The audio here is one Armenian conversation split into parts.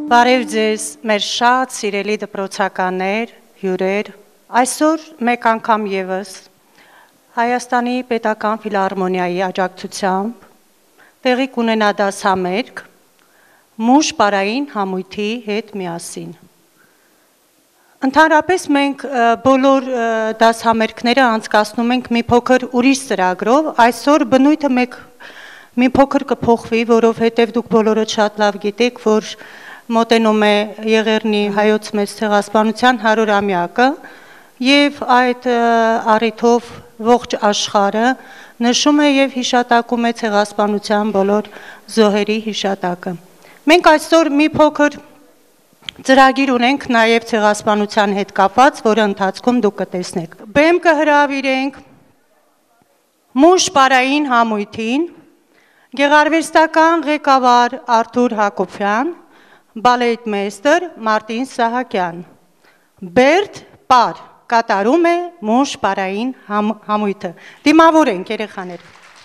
Բարև ձեզ, մեր շատ սիրելի դպրոցականներ, հյուրեր, այսօր մեկ անգամ ևս Հայաստանի Պետական Ֆիլհարմոնիայի աջակցությամբ տեղի կունենա դասամերգ մուժ պարային համույթի հետ միասին։ Ընդհանրապես մենք բոլոր դասամերգները անցկացնում ենք մի փոքր ուրիշ ծրագրով, այսօր բնույթը մի փոքր կփոխվի, որովհետև դուք բոլորը շատ լավ գիտեք, որ մոտենում է Եղեռնի հայոց մեծ ցեղասպանության 100-ամյակը եւ այդ առիթով ողջ աշխարհը նշում է եւ հիշատակում է ցեղասպանության բոլոր զոհերի հիշատակը։ Մենք այսօր մի փոքր ծրագիր ունենք նաեւ ցեղասպանության հետ կապված, որը ընթացքում դուք կտեսնեք։ Բեմ կհրավիրենք մուժ պարային համույթին գեղարվեստական ղեկավար Արթուր Հակոբյան, բալետմեստր Մարտին Սահակյան, Բերդ Պար կատարում է մուժ պարային համույթը։ Դիմավոր ենք երեխաներ։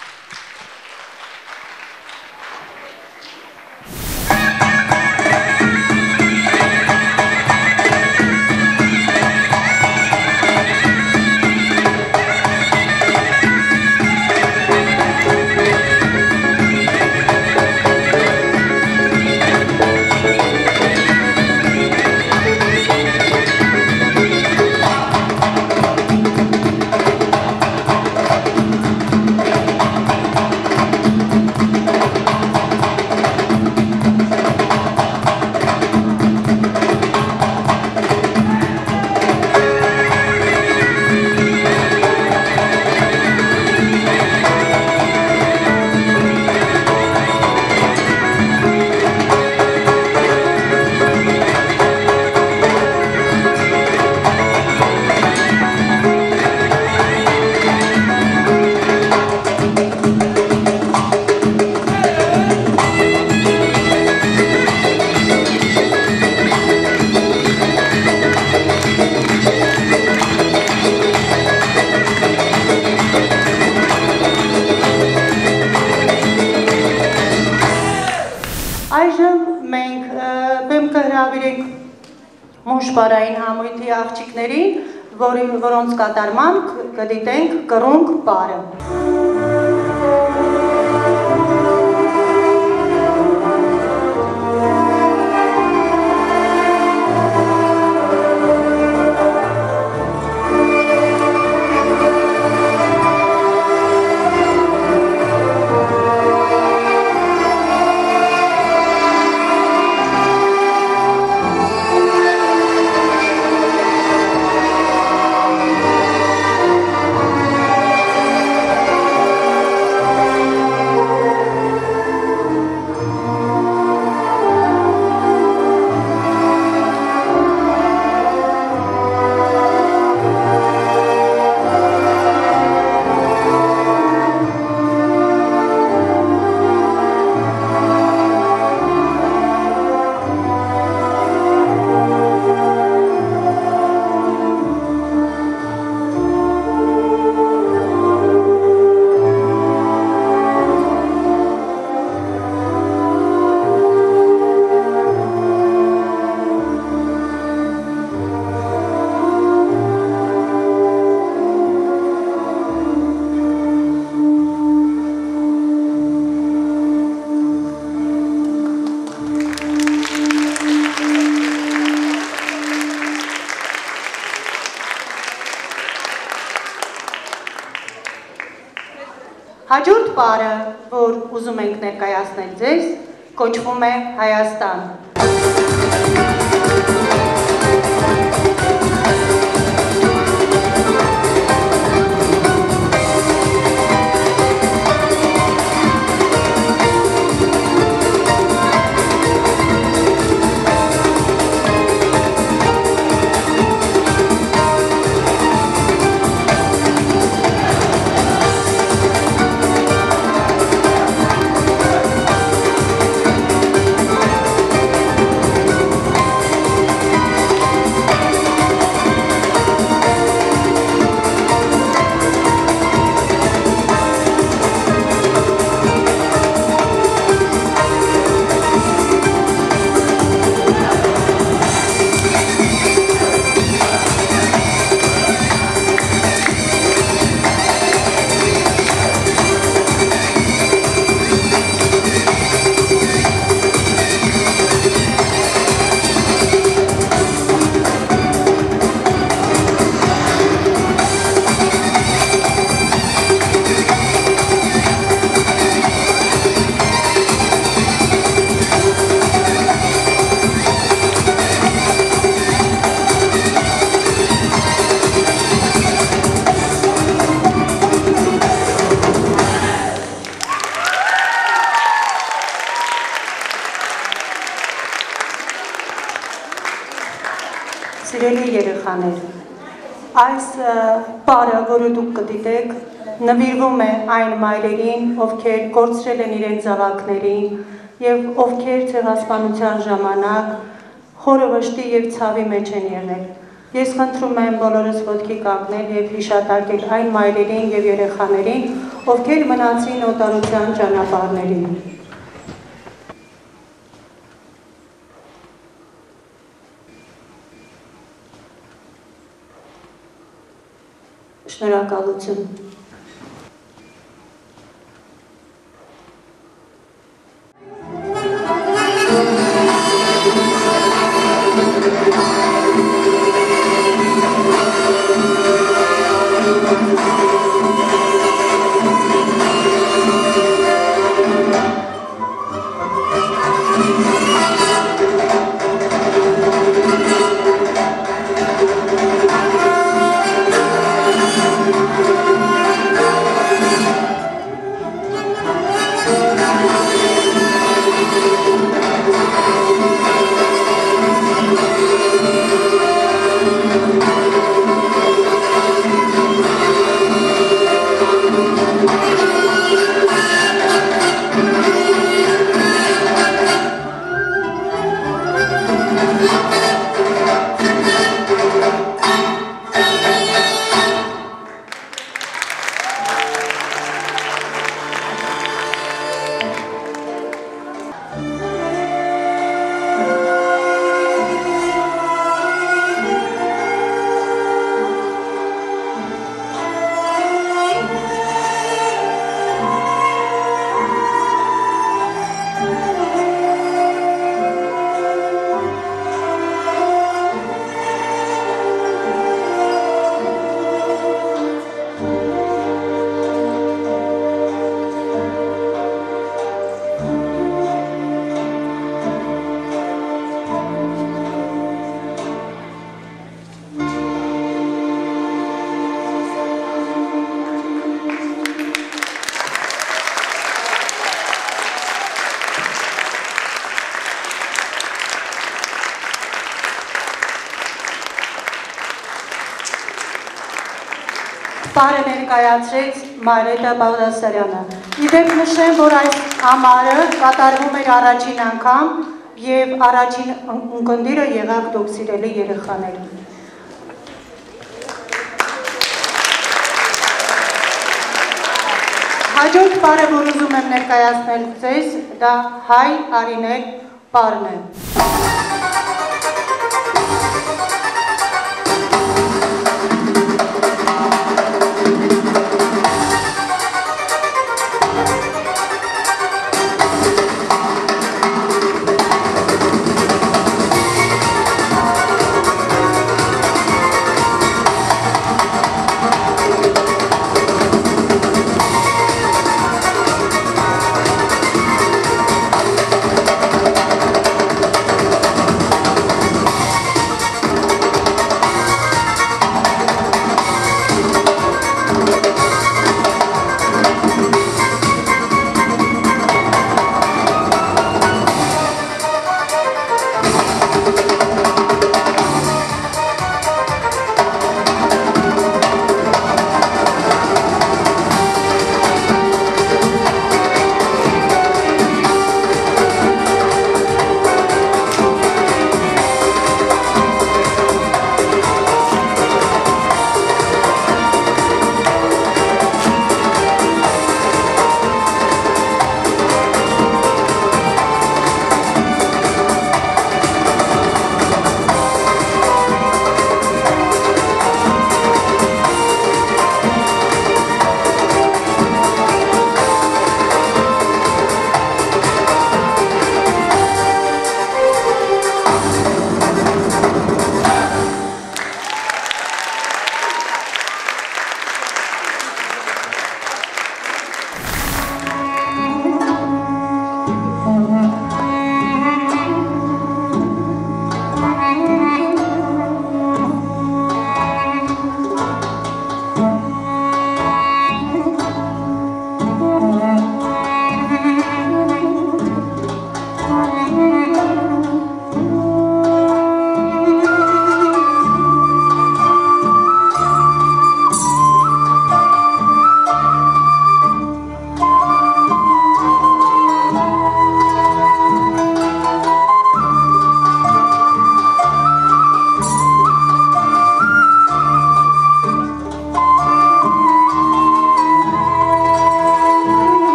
Մուժ պարային համույթի աղջիկներին, որոնց կատարման կդիտենք կռունկ պարը։ Հաջորդ պարը, որ ուզում ենք ներկայացնել ձեզ, կոչվում է Հայաստան։ Սիրելի երեխաներ, այս պարը, որը դուք կդիտեք, նվիրվում է այն մայրերին, ովքեր կորցրել են իրենց զավակներին եւ ովքեր ցեղասպանության ժամանակ խորը վշտի եւ ցավի մեջ են եղել։ Ես խնդրում եմ բոլորս ոտքի կանգնել եւ հիշատակել այն մայրերին եւ երեխաներին, ովքեր մնացին օտարության ճանապարհներին։ Շնորհակալություն։ Պարը ներկայացրեց Մարիետա Բաղդասարյանը։ Իդեպ նշեմ, որ այս համարը կատարվում էր առաջին անգամ եւ առաջին ունկնդիրը եղաք դուք սիրելի երեխաներ։ Հաջորդ պարը, որ ուզում եմ ներկայացնել ձեզ, դա հայ արիներ պարն է։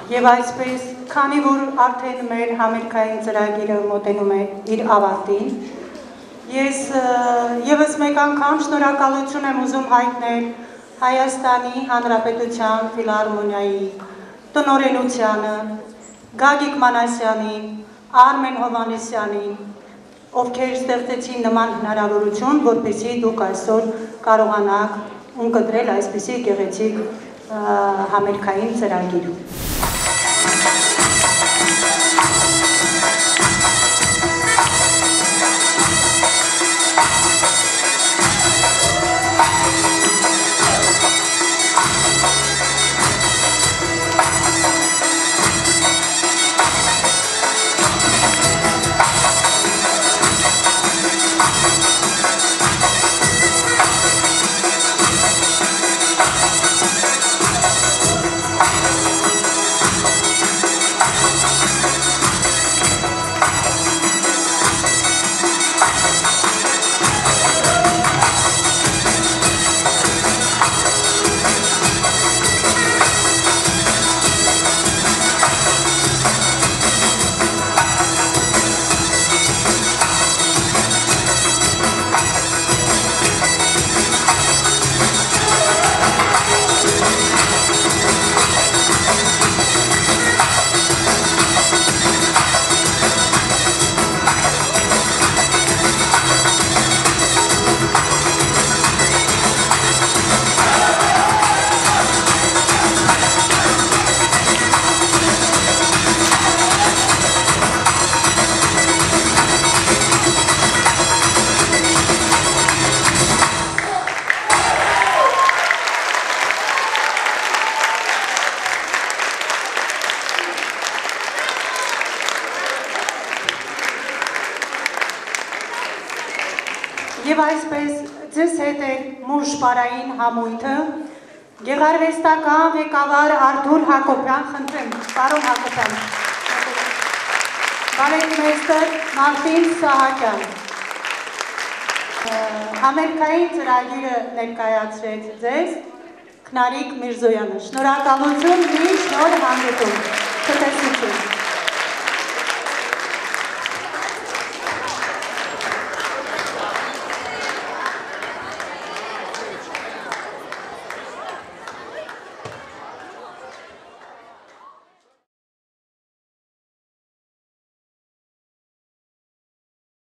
Եվ այսպես, քանի որ արդեն մեր համերգային ծրագիրը մոտենում է իր ավարտին, ես եւս մեկ անգամ շնորհակալություն եմ ուզում հայտնել Հայաստանի Հանրապետության ֆիլհարմոնիայի տնօրենությանը, Գագիկ Մանասյանին, Արմեն Հովհաննիսյանին, ովքեր ստեղծեցին նման հնարավորություն, որպեսզի դուք այսօր կարողանաք ունկնդրել այսպիսի գեղեցիկ համերգային ծրագիր։ Եվ այսպես ձեզ հետ է մուժպարային համույթը, գեղարվեստական ղեկավար Արթուր Հակոբյան, խնդրեմ, պարոն Հակոբյան, բալետմեստր Մարտին Սահակյան, համերգային ծրագիրը ներկայացրեց ձեզ Քնարիկ Միրզոյանը, շնորհակալություն, մի շնորհ հանդիպում, ցտեսություն։